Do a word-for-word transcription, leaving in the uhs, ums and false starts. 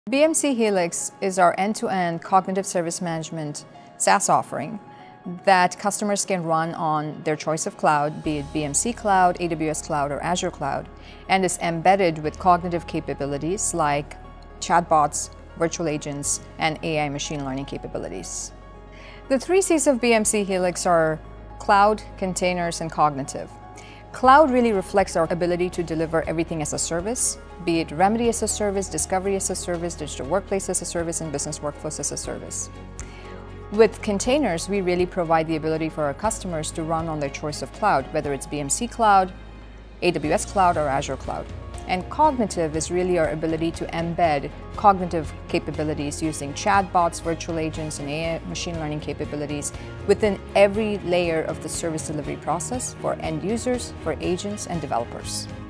B M C Helix is our end-to-end cognitive service management SaaS offering that customers can run on their choice of cloud, be it B M C Cloud, A W S Cloud, or Azure Cloud, and is embedded with cognitive capabilities like chatbots, virtual agents, and A I machine learning capabilities. The three C's of B M C Helix are cloud, containers, and cognitive. Cloud really reflects our ability to deliver everything as a service, be it Remedy as a service, Discovery as a service, Digital Workplace as a service, and Business Workflows as a service. With containers, we really provide the ability for our customers to run on their choice of cloud, whether it's B M C Cloud, A W S Cloud, or Azure Cloud. And cognitive is really our ability to embed cognitive capabilities using chatbots, virtual agents, and A I machine learning capabilities within every layer of the service delivery process for end users, for agents, and developers.